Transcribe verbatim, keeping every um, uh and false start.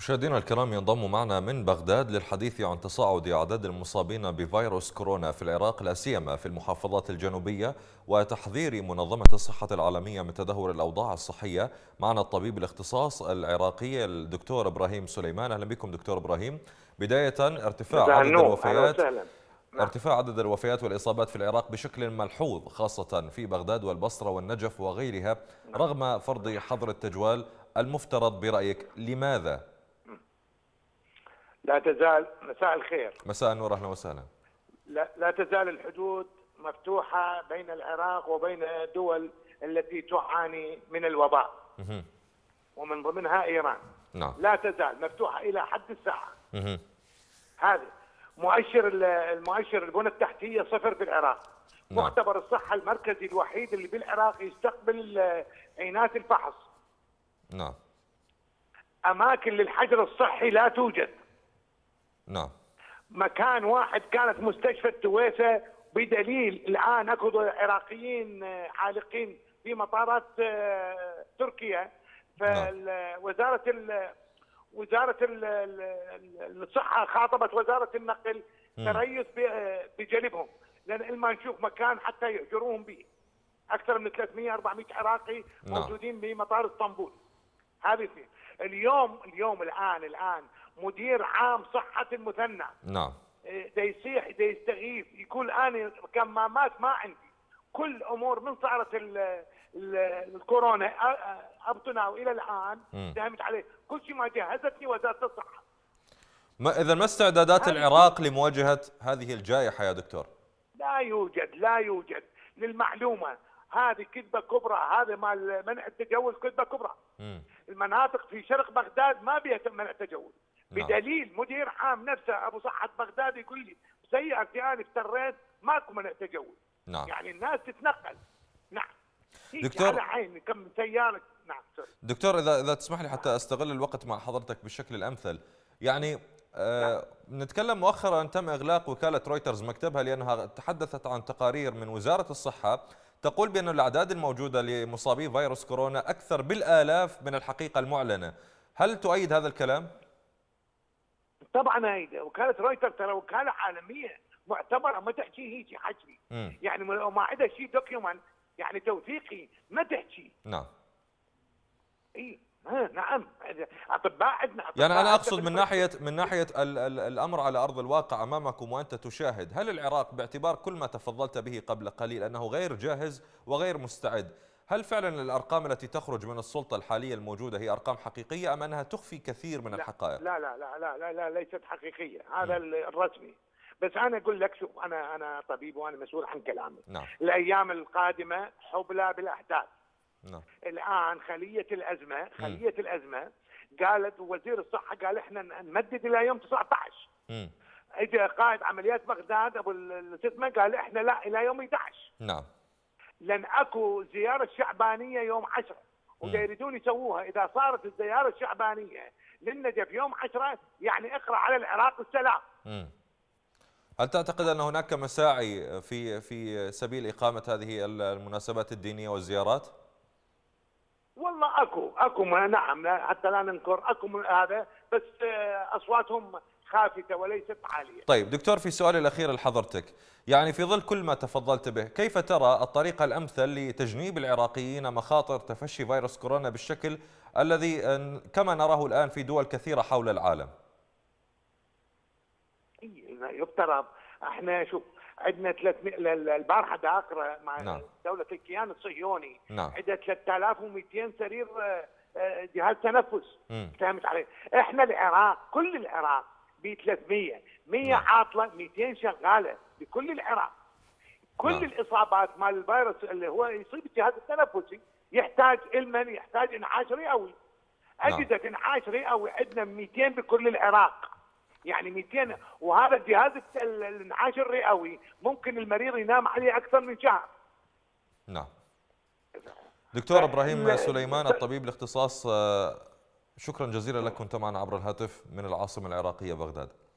مشاهدينا الكرام، ينضم معنا من بغداد للحديث عن تصاعد أعداد المصابين بفيروس كورونا في العراق، لا سيما في المحافظات الجنوبية، وتحذير منظمة الصحة العالمية من تدهور الأوضاع الصحية. معنا الطبيب الاختصاص العراقي الدكتور إبراهيم سليمان. أهلا بكم دكتور إبراهيم. بداية، ارتفاع مساء عدد النور، اهلا الوفيات وسهلا. نعم. ارتفاع عدد الوفيات والإصابات في العراق بشكل ملحوظ، خاصة في بغداد والبصرة والنجف وغيرها، نعم. رغم فرض حظر التجوال. المفترض برأيك لماذا؟ لا تزال مساء الخير. مساء النور، أهلا وسهلا. لا, لا تزال الحدود مفتوحة بين العراق وبين الدول التي تعاني من الوباء، مه. ومن ضمنها إيران. نعم. لا تزال مفتوحة إلى حد الساعة. مه. هذا مؤشر المؤشر البنى التحتية صفر في العراق. نعم. مختبر الصحة المركزي الوحيد اللي بالعراق يستقبل عينات الفحص. نعم. أماكن للحجر الصحي لا توجد. نعم. مكان واحد كانت مستشفى التويسة، بدليل الآن أكو عراقيين عالقين في مطارات تركيا. فوزارة ال وزارة الصحة خاطبت وزارة النقل تريث بجلبهم، لأن ما نشوف مكان حتى يهجروهم به. أكثر من ثلاثمئة أربعمئة عراقي موجودين بمطار اسطنبول. هذه فيه. اليوم اليوم الآن الآن مدير عام صحة المثنى نعم دا يصيح دا يستغيث، يقول أنا كمامات ما عندي، كل أمور من صارت ال ال الكورونا أبطنا إلى الآن دامت عليه، كل شيء ما جهزتني وزارة الصحة. ما إذا ما استعدادات العراق لمواجهة هذه الجائحة يا دكتور؟ لا يوجد لا يوجد للمعلومة، هذه كذبة كبرى، هذا مال منع التجول كذبة كبرى. م. المناطق في شرق بغداد ما بيها منع تجول. نعم. بدليل مدير عام نفسه ابو صحة بغداد يقول لي سيارتي انا افتريت ماكو منع تجول. نعم. يعني الناس تتنقل. نعم. دكتور على عين كم سيارة. نعم. دكتور، اذا اذا تسمح لي حتى استغل الوقت مع حضرتك بالشكل الامثل. يعني آه نعم. نتكلم مؤخرا تم اغلاق وكالة رويترز مكتبها لانها تحدثت عن تقارير من وزارة الصحة تقول بأن الأعداد الموجودة لمصابي فيروس كورونا أكثر بالآلاف من الحقيقة المعلنة. هل تؤيد هذا الكلام؟ طبعا أيد. وكالة رويتر ترى وكالة عالمية معتبرة، ما تحكي هيك حكي. م. يعني ما عندها شيء دوكيومنت يعني توثيقي، ما تحكي. نعم. اي نعم، اطباء عندنا. يعني انا اقصد من ناحيه من ناحيه ال ال الامر على ارض الواقع امامكم وانت تشاهد، هل العراق باعتبار كل ما تفضلت به قبل قليل انه غير جاهز وغير مستعد، هل فعلا الارقام التي تخرج من السلطه الحاليه الموجوده هي ارقام حقيقيه ام انها تخفي كثير من لا الحقائق؟ لا لا لا لا لا, لا ليست حقيقيه، هذا م. الرسمي. بس انا اقول لك شوف، انا انا طبيب وانا مسؤول عن كلامي. نعم. الايام القادمه حبلى بالاحداث. نعم. الان خليه الازمه خليه م. الازمه قالت وزير الصحه قال احنا نمدد الى يوم تسعة عشر. امم اجى قائد عمليات بغداد ابو الستمه قال احنا لا الى يوم أحد عشر. نعم. لان اكو زياره شعبانيه يوم عشرة ودا يريدون يسووها. اذا صارت الزياره الشعبانيه للنجف يوم عشرة يعني اقرا على العراق السلام. امم هل تعتقد ان هناك مساعي في في سبيل اقامه هذه المناسبات الدينيه والزيارات؟ والله اكو اكو نعم، حتى لا ننكر اكو من هذا، بس اصواتهم خافتة وليست عالية. طيب دكتور، في سؤالي الأخير لحضرتك، يعني في ظل كل ما تفضلت به، كيف ترى الطريقة الأمثل لتجنيب العراقيين مخاطر تفشي فيروس كورونا بالشكل الذي كما نراه الآن في دول كثيرة حول العالم؟ يفترض احنا شوف عندنا ثلاثمئة البارحه دا اقرا مع نعم. دوله الكيان الصهيوني. نعم. عندها ثلاثة آلاف ومئتين سرير جهاز تنفس. فهمت علي؟ احنا العراق كل العراق ب ثلاثمئة، مئة نعم. عاطله، مئتين شغاله بكل العراق. كل نعم. الاصابات مال الفيروس اللي هو يصيب الجهاز التنفسي يحتاج المن يحتاج انعاش رئوي. اجهزه نعم. انعاش رئوي عندنا مئتين بكل العراق. يعني مئتين، وهذا الجهاز الانعاش الرئوي ممكن المريض ينام عليه اكثر من شهر. نعم. دكتور ابراهيم سليمان الطبيب الاختصاص، شكرا جزيلا لك، كنت معنا عبر الهاتف من العاصمه العراقيه بغداد.